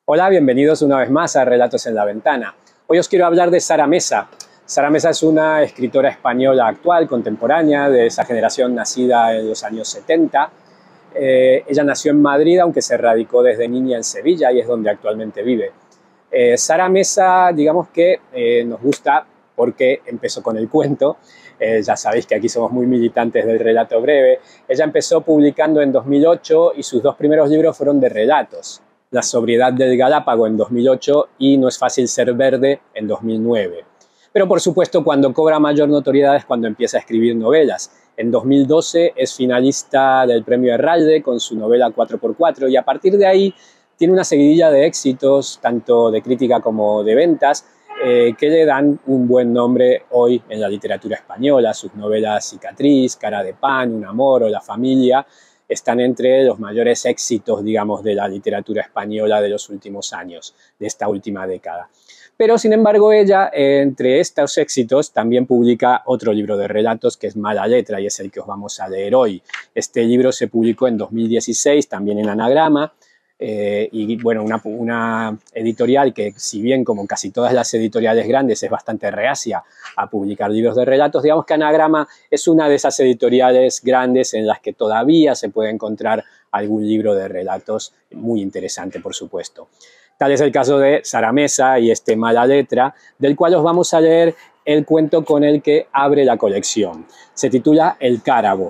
Hola, bienvenidos una vez más a Relatos en la Ventana. Hoy os quiero hablar de Sara Mesa. Sara Mesa es una escritora española actual, contemporánea, de esa generación nacida en los años 70. Ella nació en Madrid, aunque se radicó desde niña en Sevilla y es donde actualmente vive. Sara Mesa, digamos que nos gusta porque empezó con el cuento. Ya sabéis que aquí somos muy militantes del relato breve. Ella empezó publicando en 2008 y sus dos primeros libros fueron de relatos. La sobriedad del Galápago en 2008 y No es fácil ser verde en 2009. Pero por supuesto cuando cobra mayor notoriedad es cuando empieza a escribir novelas. En 2012 es finalista del premio Herralde con su novela 4x4 y a partir de ahí tiene una seguidilla de éxitos, tanto de crítica como de ventas, que le dan un buen nombre hoy en la literatura española. Sus novelas Cicatriz, Cara de pan, Un amor o La familia están entre los mayores éxitos, digamos, de la literatura española de los últimos años, de esta última década. Pero, sin embargo, ella, entre estos éxitos, también publica otro libro de relatos que es Mala letra y es el que os vamos a leer hoy. Este libro se publicó en 2016, también en Anagrama, y bueno, una editorial que, si bien como casi todas las editoriales grandes es bastante reacia a publicar libros de relatos, digamos que Anagrama es una de esas editoriales grandes en las que todavía se puede encontrar algún libro de relatos muy interesante, por supuesto. Tal es el caso de Sara Mesa y este Mala letra, del cual os vamos a leer el cuento con el que abre la colección. Se titula El cárabo.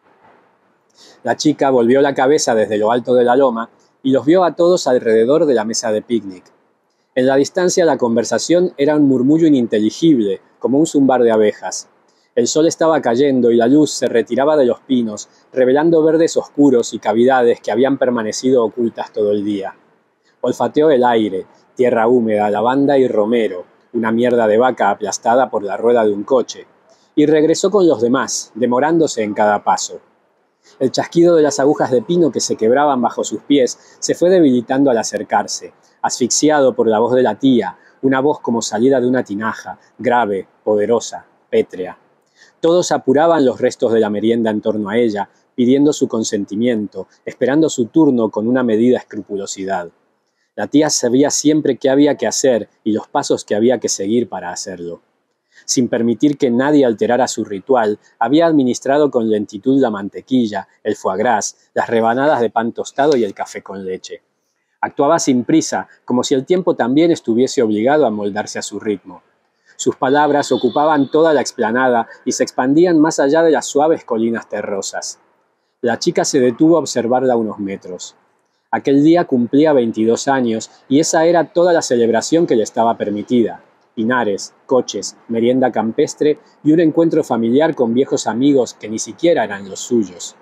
La chica volvió la cabeza desde lo alto de la loma y los vio a todos alrededor de la mesa de picnic. En la distancia la conversación era un murmullo ininteligible, como un zumbar de abejas. El sol estaba cayendo y la luz se retiraba de los pinos, revelando verdes oscuros y cavidades que habían permanecido ocultas todo el día. Olfateó el aire, tierra húmeda, lavanda y romero, una mierda de vaca aplastada por la rueda de un coche, y regresó con los demás, demorándose en cada paso. El chasquido de las agujas de pino que se quebraban bajo sus pies se fue debilitando al acercarse, asfixiado por la voz de la tía, una voz como salida de una tinaja, grave, poderosa, pétrea. Todos apuraban los restos de la merienda en torno a ella, pidiendo su consentimiento, esperando su turno con una medida escrupulosidad. La tía sabía siempre qué había que hacer y los pasos que había que seguir para hacerlo. Sin permitir que nadie alterara su ritual, había administrado con lentitud la mantequilla, el foie gras, las rebanadas de pan tostado y el café con leche. Actuaba sin prisa, como si el tiempo también estuviese obligado a moldarse a su ritmo. Sus palabras ocupaban toda la explanada y se expandían más allá de las suaves colinas terrosas. La chica se detuvo a observarla a unos metros. Aquel día cumplía 22 años y esa era toda la celebración que le estaba permitida. Pinares, coches, merienda campestre y un encuentro familiar con viejos amigos que ni siquiera eran los suyos.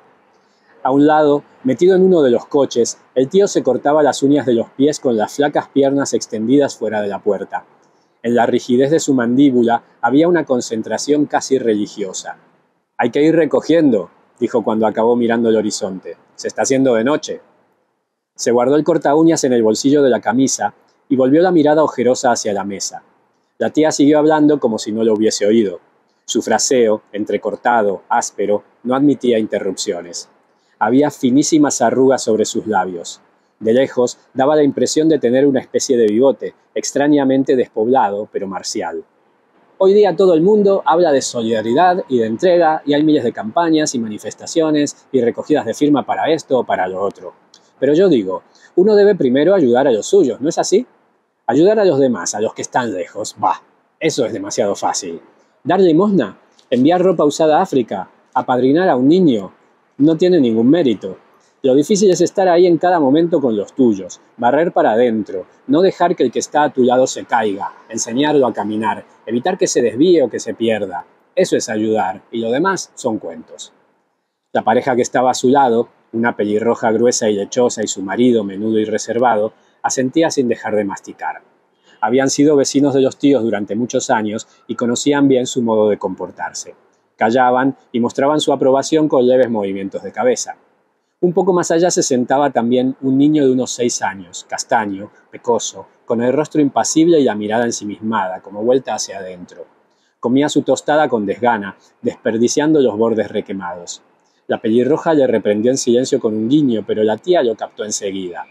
A un lado, metido en uno de los coches, el tío se cortaba las uñas de los pies con las flacas piernas extendidas fuera de la puerta. En la rigidez de su mandíbula había una concentración casi religiosa. «Hay que ir recogiendo», dijo cuando acabó mirando el horizonte. «Se está haciendo de noche». Se guardó el cortaúñas en el bolsillo de la camisa y volvió la mirada ojerosa hacia la mesa. La tía siguió hablando como si no lo hubiese oído. Su fraseo, entrecortado, áspero, no admitía interrupciones. Había finísimas arrugas sobre sus labios. De lejos daba la impresión de tener una especie de bigote, extrañamente despoblado, pero marcial. Hoy día todo el mundo habla de solidaridad y de entrega, y hay miles de campañas y manifestaciones y recogidas de firma para esto o para lo otro. Pero yo digo, uno debe primero ayudar a los suyos, ¿no es así? Ayudar a los demás, a los que están lejos, bah, eso es demasiado fácil. Dar limosna, enviar ropa usada a África, apadrinar a un niño, no tiene ningún mérito. Lo difícil es estar ahí en cada momento con los tuyos, barrer para adentro, no dejar que el que está a tu lado se caiga, enseñarlo a caminar, evitar que se desvíe o que se pierda. Eso es ayudar, y lo demás son cuentos. La pareja que estaba a su lado, una pelirroja gruesa y lechosa y su marido menudo y reservado, asentía sin dejar de masticar. Habían sido vecinos de los tíos durante muchos años y conocían bien su modo de comportarse. Callaban y mostraban su aprobación con leves movimientos de cabeza. Un poco más allá se sentaba también un niño de unos 6 años, castaño, pecoso, con el rostro impasible y la mirada ensimismada, como vuelta hacia adentro. Comía su tostada con desgana, desperdiciando los bordes requemados. La pelirroja le reprendió en silencio con un guiño, pero la tía lo captó enseguida.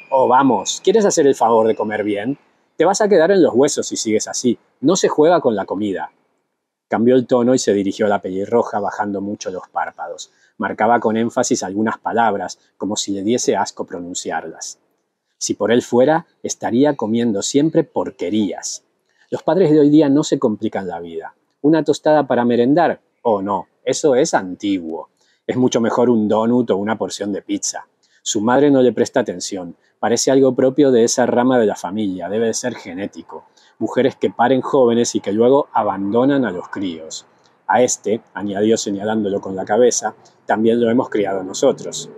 Oh, vamos, ¿quieres hacer el favor de comer bien? Te vas a quedar en los huesos si sigues así. No se juega con la comida. Cambió el tono y se dirigió a la pelirroja bajando mucho los párpados. Marcaba con énfasis algunas palabras, como si le diese asco pronunciarlas. Si por él fuera, estaría comiendo siempre porquerías. Los padres de hoy día no se complican la vida. ¿Una tostada para merendar? Oh, no, eso es antiguo. Es mucho mejor un donut o una porción de pizza. Su madre no le presta atención. Parece algo propio de esa rama de la familia. Debe de ser genético. Mujeres que paren jóvenes y que luego abandonan a los críos. A este, añadió señalándolo con la cabeza, también lo hemos criado nosotros.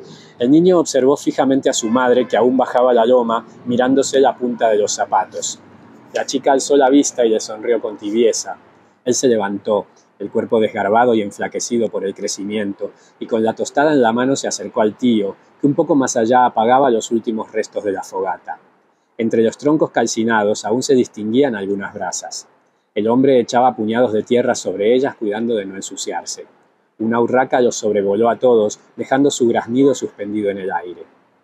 El niño observó fijamente a su madre, que aún bajaba la loma, mirándose la punta de los zapatos. La chica alzó la vista y le sonrió con tibieza. Él se levantó, el cuerpo desgarbado y enflaquecido por el crecimiento, y con la tostada en la mano se acercó al tío, que un poco más allá apagaba los últimos restos de la fogata. Entre los troncos calcinados aún se distinguían algunas brasas. El hombre echaba puñados de tierra sobre ellas, cuidando de no ensuciarse. Una urraca los sobrevoló a todos, dejando su graznido suspendido en el aire.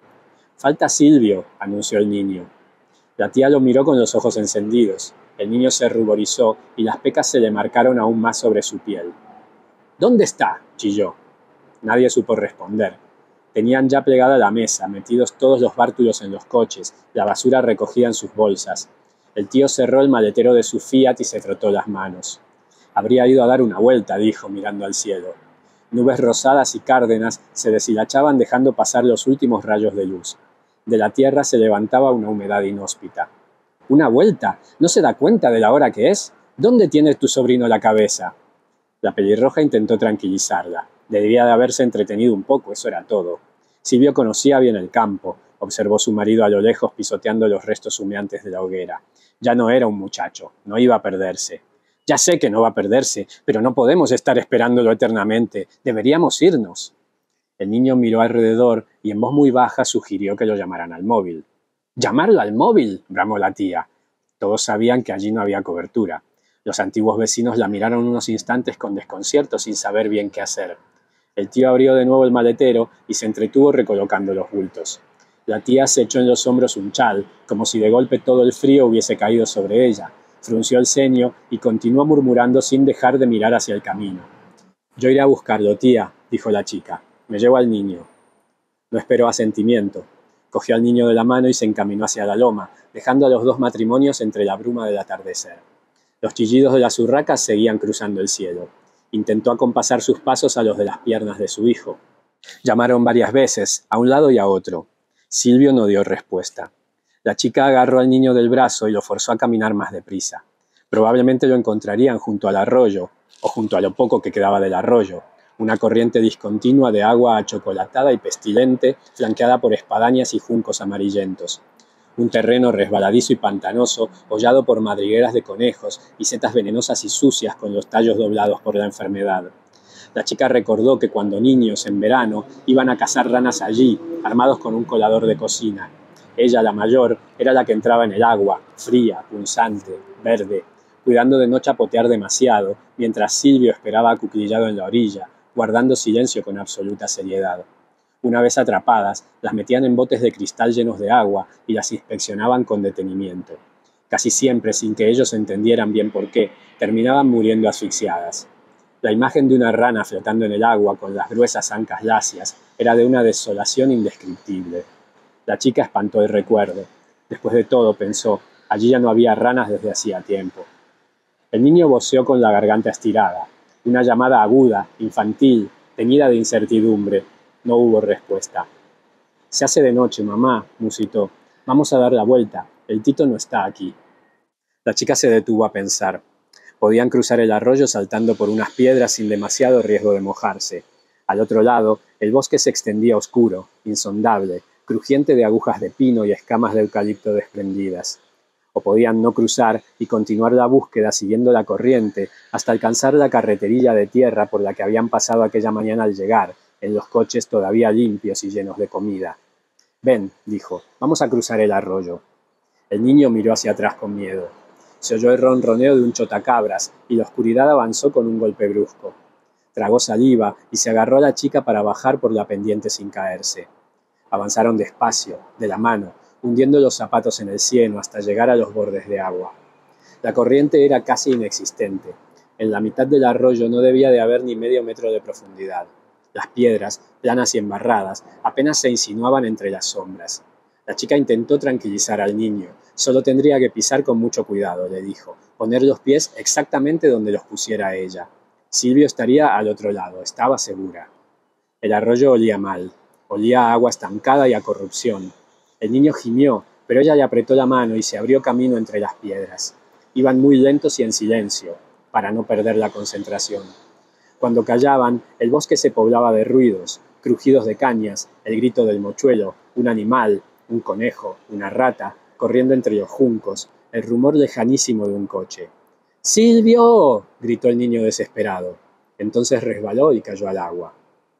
«Falta Silvio», anunció el niño. La tía lo miró con los ojos encendidos. El niño se ruborizó y las pecas se le marcaron aún más sobre su piel. «¿Dónde está?», chilló. Nadie supo responder. Tenían ya plegada la mesa, metidos todos los bártulos en los coches, la basura recogida en sus bolsas. El tío cerró el maletero de su Fiat y se frotó las manos. «Habría ido a dar una vuelta», dijo, mirando al cielo. Nubes rosadas y cárdenas se deshilachaban dejando pasar los últimos rayos de luz. De la tierra se levantaba una humedad inhóspita. «¿Una vuelta? ¿No se da cuenta de la hora que es? ¿Dónde tiene tu sobrino la cabeza?» La pelirroja intentó tranquilizarla. Debía de haberse entretenido un poco, eso era todo. Silvio conocía bien el campo, observó su marido a lo lejos pisoteando los restos humeantes de la hoguera. Ya no era un muchacho, no iba a perderse. «Ya sé que no va a perderse, pero no podemos estar esperándolo eternamente. Deberíamos irnos». El niño miró alrededor y en voz muy baja sugirió que lo llamaran al móvil. «¿Llamarlo al móvil?», bramó la tía. Todos sabían que allí no había cobertura. Los antiguos vecinos la miraron unos instantes con desconcierto sin saber bien qué hacer. El tío abrió de nuevo el maletero y se entretuvo recolocando los bultos. La tía se echó en los hombros un chal, como si de golpe todo el frío hubiese caído sobre ella. Frunció el ceño y continuó murmurando sin dejar de mirar hacia el camino. «Yo iré a buscarlo, tía», dijo la chica. «Me llevo al niño». No esperó asentimiento. Cogió al niño de la mano y se encaminó hacia la loma, dejando a los dos matrimonios entre la bruma del atardecer. Los chillidos de las urracas seguían cruzando el cielo. Intentó acompasar sus pasos a los de las piernas de su hijo. Llamaron varias veces, a un lado y a otro. Silvio no dio respuesta. La chica agarró al niño del brazo y lo forzó a caminar más deprisa. Probablemente lo encontrarían junto al arroyo, o junto a lo poco que quedaba del arroyo, una corriente discontinua de agua achocolatada y pestilente, flanqueada por espadañas y juncos amarillentos. Un terreno resbaladizo y pantanoso, hollado por madrigueras de conejos y setas venenosas y sucias con los tallos doblados por la enfermedad. La chica recordó que cuando niños, en verano, iban a cazar ranas allí, armados con un colador de cocina. Ella, la mayor, era la que entraba en el agua, fría, punzante, verde, cuidando de no chapotear demasiado, mientras Silvio esperaba acuclillado en la orilla, guardando silencio con absoluta seriedad. Una vez atrapadas, las metían en botes de cristal llenos de agua y las inspeccionaban con detenimiento. Casi siempre, sin que ellos entendieran bien por qué, terminaban muriendo asfixiadas. La imagen de una rana flotando en el agua con las gruesas ancas lacias era de una desolación indescriptible. La chica espantó el recuerdo. Después de todo, pensó, allí ya no había ranas desde hacía tiempo. El niño voceó con la garganta estirada. Una llamada aguda, infantil, teñida de incertidumbre. No hubo respuesta. «Se hace de noche, mamá», musitó. «Vamos a dar la vuelta. El Tito no está aquí». La chica se detuvo a pensar. Podían cruzar el arroyo saltando por unas piedras sin demasiado riesgo de mojarse. Al otro lado, el bosque se extendía oscuro, insondable, crujiente de agujas de pino y escamas de eucalipto desprendidas. O podían no cruzar y continuar la búsqueda siguiendo la corriente hasta alcanzar la carreterilla de tierra por la que habían pasado aquella mañana al llegar, en los coches todavía limpios y llenos de comida. «Ven», dijo, «vamos a cruzar el arroyo». El niño miró hacia atrás con miedo. Se oyó el ronroneo de un chotacabras y la oscuridad avanzó con un golpe brusco. Tragó saliva y se agarró a la chica para bajar por la pendiente sin caerse. Avanzaron despacio, de la mano, hundiendo los zapatos en el cieno hasta llegar a los bordes de agua. La corriente era casi inexistente. En la mitad del arroyo no debía de haber ni medio metro de profundidad. Las piedras, planas y embarradas, apenas se insinuaban entre las sombras. La chica intentó tranquilizar al niño. Solo tendría que pisar con mucho cuidado, le dijo, poner los pies exactamente donde los pusiera ella. Silvio estaría al otro lado, estaba segura. El arroyo olía mal, olía a agua estancada y a corrupción. El niño gimió, pero ella le apretó la mano y se abrió camino entre las piedras. Iban muy lentos y en silencio, para no perder la concentración. Cuando callaban, el bosque se poblaba de ruidos, crujidos de cañas, el grito del mochuelo, un animal, un conejo, una rata, corriendo entre los juncos, el rumor lejanísimo de un coche. ¡Silvio! Gritó el niño desesperado. Entonces resbaló y cayó al agua.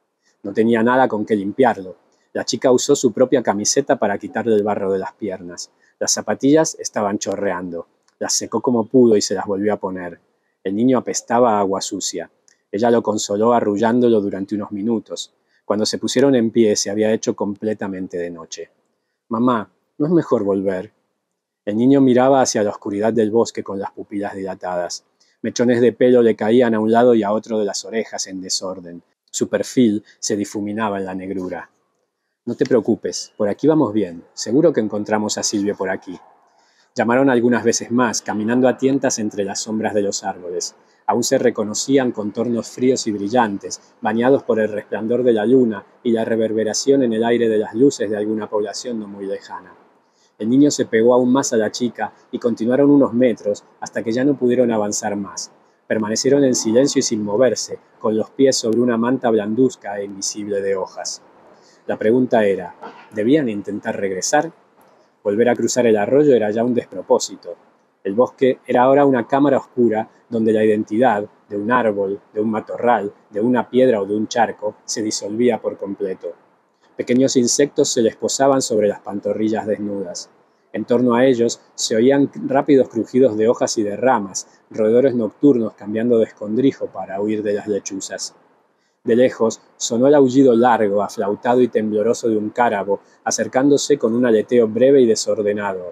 No tenía nada con qué limpiarlo. La chica usó su propia camiseta para quitarle el barro de las piernas. Las zapatillas estaban chorreando. Las secó como pudo y se las volvió a poner. El niño apestaba a agua sucia. Ella lo consoló arrullándolo durante unos minutos. Cuando se pusieron en pie se había hecho completamente de noche. «Mamá, ¿no es mejor volver?» El niño miraba hacia la oscuridad del bosque con las pupilas dilatadas. Mechones de pelo le caían a un lado y a otro de las orejas en desorden. Su perfil se difuminaba en la negrura. «No te preocupes, por aquí vamos bien. Seguro que encontramos a Silvio por aquí». Llamaron algunas veces más, caminando a tientas entre las sombras de los árboles. Aún se reconocían contornos fríos y brillantes, bañados por el resplandor de la luna y la reverberación en el aire de las luces de alguna población no muy lejana. El niño se pegó aún más a la chica y continuaron unos metros hasta que ya no pudieron avanzar más. Permanecieron en silencio y sin moverse, con los pies sobre una manta blanduzca e invisible de hojas. La pregunta era, ¿debían intentar regresar? Volver a cruzar el arroyo era ya un despropósito. El bosque era ahora una cámara oscura donde la identidad de un árbol, de un matorral, de una piedra o de un charco se disolvía por completo. Pequeños insectos se les posaban sobre las pantorrillas desnudas. En torno a ellos se oían rápidos crujidos de hojas y de ramas, roedores nocturnos cambiando de escondrijo para huir de las lechuzas. De lejos sonó el aullido largo, aflautado y tembloroso de un cárabo, acercándose con un aleteo breve y desordenado.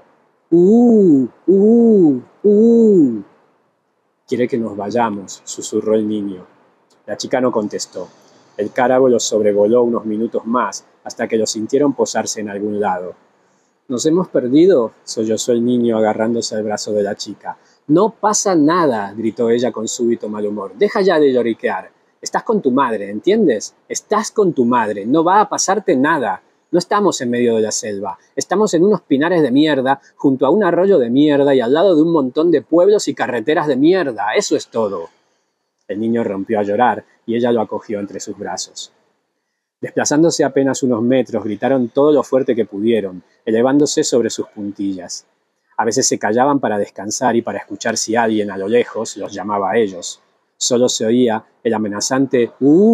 «Quiere que nos vayamos», susurró el niño. La chica no contestó. El cárabo los sobrevoló unos minutos más, hasta que lo sintieron posarse en algún lado. «¿Nos hemos perdido?», sollozó el niño agarrándose al brazo de la chica. «No pasa nada», gritó ella con súbito mal humor. «Deja ya de lloriquear. Estás con tu madre, ¿entiendes? Estás con tu madre. No va a pasarte nada. No estamos en medio de la selva. Estamos en unos pinares de mierda, junto a un arroyo de mierda y al lado de un montón de pueblos y carreteras de mierda. Eso es todo». El niño rompió a llorar y ella lo acogió entre sus brazos. Desplazándose apenas unos metros, gritaron todo lo fuerte que pudieron, elevándose sobre sus puntillas. A veces se callaban para descansar y para escuchar si alguien a lo lejos los llamaba a ellos. Solo se oía el amenazante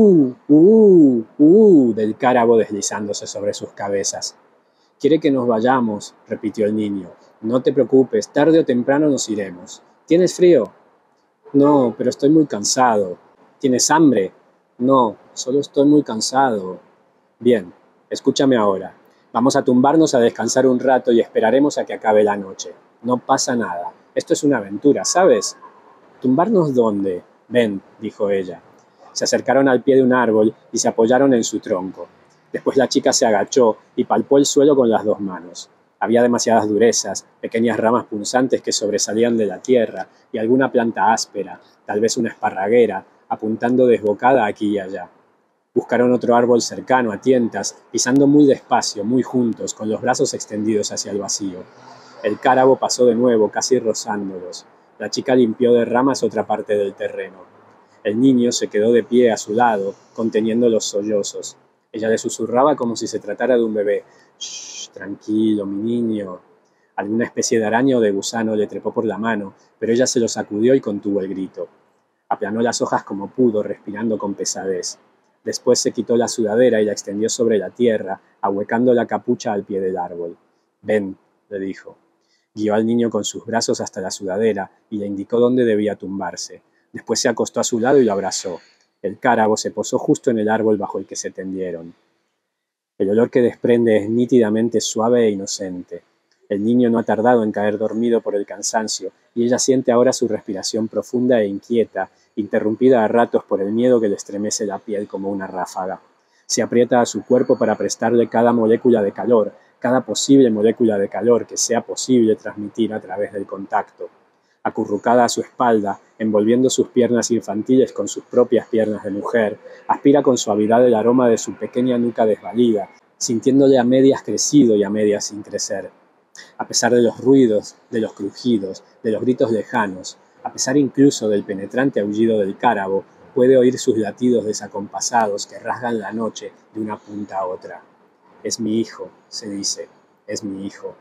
del cárabo deslizándose sobre sus cabezas. «Quiere que nos vayamos», repitió el niño. «No te preocupes, tarde o temprano nos iremos. ¿Tienes frío?» «No, pero estoy muy cansado». «¿Tienes hambre?» «No, solo estoy muy cansado». «Bien, escúchame ahora. Vamos a tumbarnos a descansar un rato y esperaremos a que acabe la noche. No pasa nada. Esto es una aventura, ¿sabes?» «¿Tumbarnos dónde?» «Ven», dijo ella. Se acercaron al pie de un árbol y se apoyaron en su tronco. Después la chica se agachó y palpó el suelo con las dos manos. Había demasiadas durezas, pequeñas ramas punzantes que sobresalían de la tierra y alguna planta áspera, tal vez una esparraguera, apuntando desbocada aquí y allá. Buscaron otro árbol cercano a tientas, pisando muy despacio, muy juntos, con los brazos extendidos hacia el vacío. El cárabo pasó de nuevo, casi rozándolos. La chica limpió de ramas otra parte del terreno. El niño se quedó de pie a su lado, conteniendo los sollozos. Ella le susurraba como si se tratara de un bebé. «Shh, tranquilo, mi niño». Alguna especie de araña o de gusano le trepó por la mano, pero ella se lo sacudió y contuvo el grito. Aplanó las hojas como pudo, respirando con pesadez. Después se quitó la sudadera y la extendió sobre la tierra, ahuecando la capucha al pie del árbol. «Ven», le dijo. Guió al niño con sus brazos hasta la sudadera y le indicó dónde debía tumbarse. Después se acostó a su lado y lo abrazó. El cárabo se posó justo en el árbol bajo el que se tendieron. El olor que desprende es nítidamente suave e inocente. El niño no ha tardado en caer dormido por el cansancio, y ella siente ahora su respiración profunda e inquieta, interrumpida a ratos por el miedo que le estremece la piel como una ráfaga. Se aprieta a su cuerpo para prestarle cada molécula de calor, cada posible molécula de calor que sea posible transmitir a través del contacto. Acurrucada a su espalda, envolviendo sus piernas infantiles con sus propias piernas de mujer, aspira con suavidad el aroma de su pequeña nuca desvalida, sintiéndole a medias crecido y a medias sin crecer. A pesar de los ruidos, de los crujidos, de los gritos lejanos, a pesar incluso del penetrante aullido del cárabo, puede oír sus latidos desacompasados que rasgan la noche de una punta a otra. Es mi hijo, se dice, es mi hijo.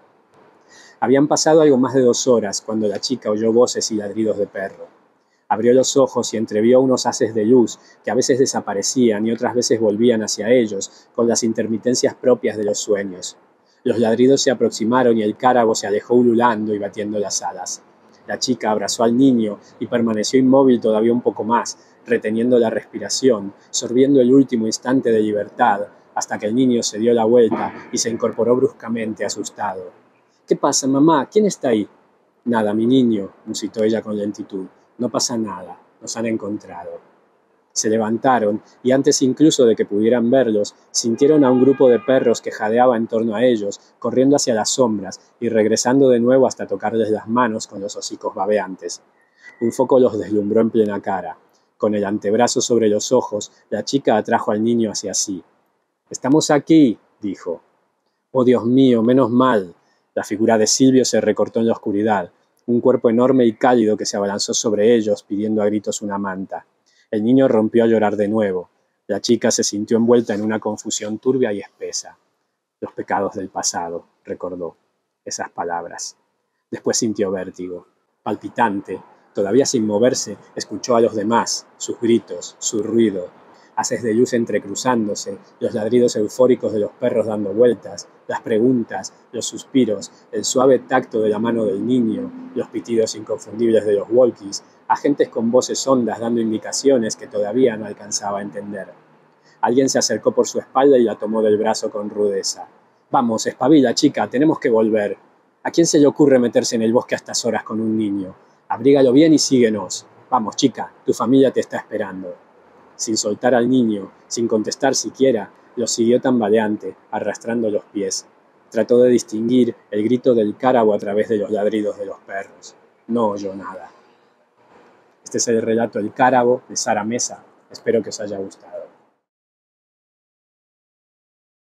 Habían pasado algo más de 2 horas cuando la chica oyó voces y ladridos de perro. Abrió los ojos y entrevió unos haces de luz que a veces desaparecían y otras veces volvían hacia ellos con las intermitencias propias de los sueños. Los ladridos se aproximaron y el cárabo se alejó ululando y batiendo las alas. La chica abrazó al niño y permaneció inmóvil todavía un poco más, reteniendo la respiración, sorbiendo el último instante de libertad, hasta que el niño se dio la vuelta y se incorporó bruscamente, asustado. «¿Qué pasa, mamá? ¿Quién está ahí?» «Nada, mi niño», musitó ella con lentitud. «No pasa nada. Nos han encontrado». Se levantaron y antes incluso de que pudieran verlos, sintieron a un grupo de perros que jadeaba en torno a ellos, corriendo hacia las sombras y regresando de nuevo hasta tocarles las manos con los hocicos babeantes. Un foco los deslumbró en plena cara. Con el antebrazo sobre los ojos, la chica atrajo al niño hacia sí. «Estamos aquí», dijo. «Oh, Dios mío, menos mal». La figura de Silvio se recortó en la oscuridad, un cuerpo enorme y cálido que se abalanzó sobre ellos pidiendo a gritos una manta. El niño rompió a llorar de nuevo. La chica se sintió envuelta en una confusión turbia y espesa. «Los pecados del pasado», recordó. Esas palabras. Después sintió vértigo. Palpitante, todavía sin moverse, escuchó a los demás, sus gritos, su ruido. Haces de luz entrecruzándose, los ladridos eufóricos de los perros dando vueltas, las preguntas, los suspiros, el suave tacto de la mano del niño, los pitidos inconfundibles de los walkies, agentes con voces hondas dando indicaciones que todavía no alcanzaba a entender. Alguien se acercó por su espalda y la tomó del brazo con rudeza. «Vamos, espabila, chica, tenemos que volver. ¿A quién se le ocurre meterse en el bosque a estas horas con un niño? Abrígalo bien y síguenos. Vamos, chica, tu familia te está esperando». Sin soltar al niño, sin contestar siquiera, lo siguió tambaleante, arrastrando los pies. Trató de distinguir el grito del cárabo a través de los ladridos de los perros. No oyó nada. Este es el relato El cárabo de Sara Mesa. Espero que os haya gustado.